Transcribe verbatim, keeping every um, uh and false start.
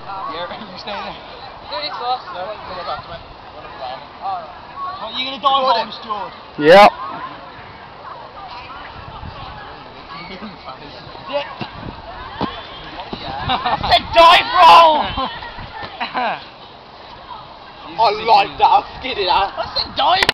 Yeah, you stay there. Do this first. No, come back to me. Alright. What, you going to dive on this, George? Yep. Yeah. I said dive roll! I like that, I'll skid it out. I said dive